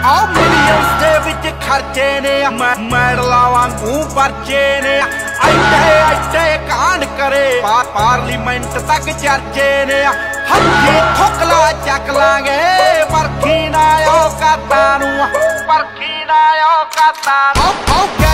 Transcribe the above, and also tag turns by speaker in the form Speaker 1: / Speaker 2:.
Speaker 1: आओ मिलियंस दे विच खर्चे ने मैडला वांगू परचे ने ऐटे कांड करे पार्लीमेंट तक चर्चे ने हथी ठोकला चक लांगे परखी ना औकातां नूं परखी ना औकातां नूं।